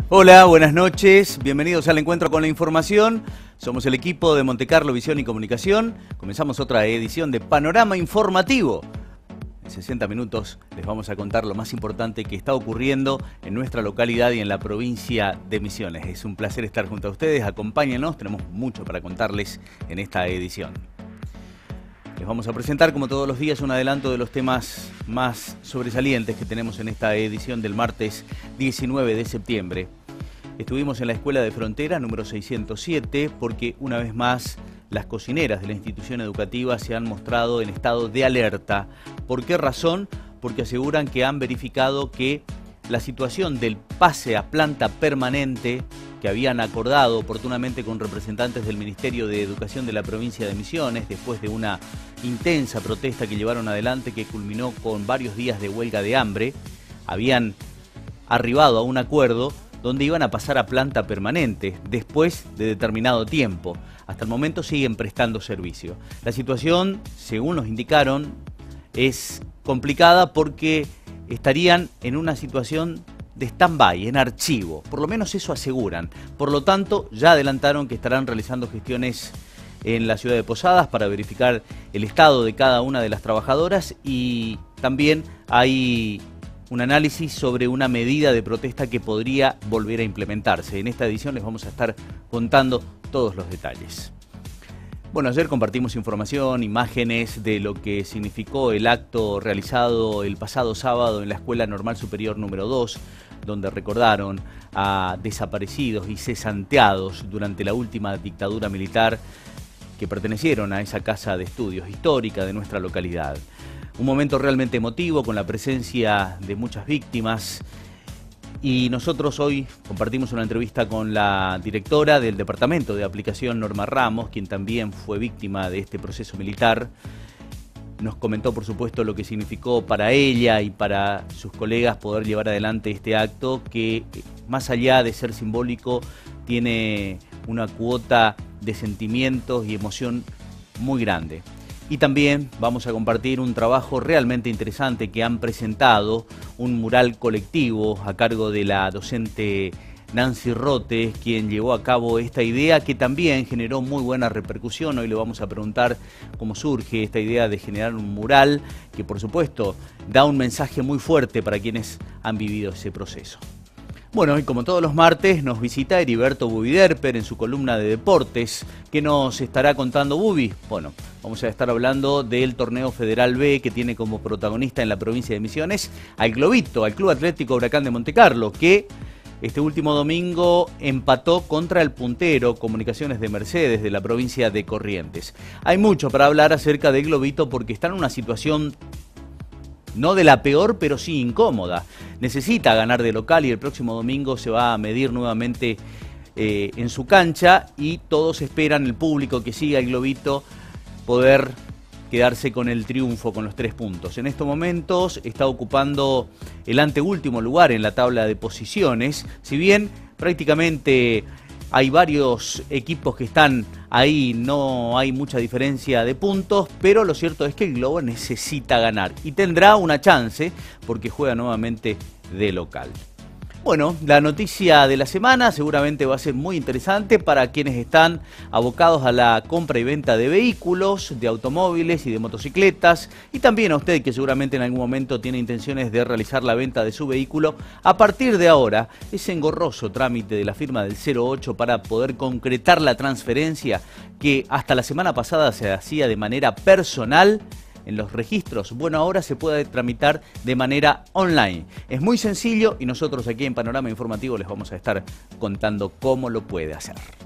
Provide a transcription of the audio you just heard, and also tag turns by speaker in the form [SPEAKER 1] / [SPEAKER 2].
[SPEAKER 1] Hola, buenas noches, bienvenidos al Encuentro con la Información. Somos el equipo de Montecarlo Visión y Comunicación. Comenzamos otra edición de Panorama Informativo. En 60 minutos les vamos a contar lo más importante que está ocurriendo en nuestra localidad y en la provincia de Misiones. Es un placer estar junto a ustedes, acompáñenos, tenemos mucho para contarles en esta edición. Les vamos a presentar, como todos los días, un adelanto de los temas más sobresalientes que tenemos en esta edición del martes 19 de septiembre. Estuvimos en la Escuela de Frontera, número 607, porque una vez más las cocineras de la institución educativa se han mostrado en estado de alerta. ¿Por qué razón? Porque aseguran que han verificado que la situación del pase a planta permanente que habían acordado oportunamente con representantes del Ministerio de Educación de la provincia de Misiones, después de una intensa protesta que llevaron adelante que culminó con varios días de huelga de hambre, habían arribado a un acuerdo donde iban a pasar a planta permanente después de determinado tiempo. Hasta el momento siguen prestando servicio. La situación, según nos indicaron, es complicada porque estarían en una situación de stand-by, en archivo. Por lo menos eso aseguran. Por lo tanto, ya adelantaron que estarán realizando gestiones en la ciudad de Posadas para verificar el estado de cada una de las trabajadoras, y también hay un análisis sobre una medida de protesta que podría volver a implementarse. En esta edición les vamos a estar contando todos los detalles. Bueno, ayer compartimos información, imágenes de lo que significó el acto realizado el pasado sábado en la Escuela Normal Superior número 2, donde recordaron a desaparecidos y cesanteados durante la última dictadura militar que pertenecieron a esa casa de estudios histórica de nuestra localidad. Un momento realmente emotivo con la presencia de muchas víctimas. Y nosotros hoy compartimos una entrevista con la directora del Departamento de Aplicación, Norma Ramos, quien también fue víctima de este proceso militar. Nos comentó, por supuesto, lo que significó para ella y para sus colegas poder llevar adelante este acto que, más allá de ser simbólico, tiene una cuota de sentimientos y emoción muy grande. Y también vamos a compartir un trabajo realmente interesante que han presentado, un mural colectivo a cargo de la docente Nancy Rotes, quien llevó a cabo esta idea que también generó muy buena repercusión. Hoy le vamos a preguntar cómo surge esta idea de generar un mural que, por supuesto, da un mensaje muy fuerte para quienes han vivido ese proceso. Bueno, y como todos los martes nos visita Heriberto Bubiderper en su columna de deportes. ¿Qué nos estará contando Bubi? Bueno, vamos a estar hablando del torneo Federal B que tiene como protagonista en la provincia de Misiones al Globito, al Club Atlético Huracán de Montecarlo, que este último domingo empató contra el puntero Comunicaciones de Mercedes de la provincia de Corrientes. Hay mucho para hablar acerca del Globito porque está en una situación no de la peor, pero sí incómoda. Necesita ganar de local y el próximo domingo se va a medir nuevamente en su cancha, y todos esperan, el público que siga el Globito, poder quedarse con el triunfo, con los 3 puntos. En estos momentos está ocupando el anteúltimo lugar en la tabla de posiciones, si bien prácticamente hay varios equipos que están ahí, no hay mucha diferencia de puntos, pero lo cierto es que el Globo necesita ganar y tendrá una chance porque juega nuevamente de local. Bueno, la noticia de la semana seguramente va a ser muy interesante para quienes están abocados a la compra y venta de vehículos, de automóviles y de motocicletas, y también a usted que seguramente en algún momento tiene intenciones de realizar la venta de su vehículo. A partir de ahora, ese engorroso trámite de la firma del 08 para poder concretar la transferencia que hasta la semana pasada se hacía de manera personal en los registros, bueno, ahora se puede tramitar de manera online. Es muy sencillo y nosotros aquí en Panorama Informativo les vamos a estar contando cómo lo puede hacer.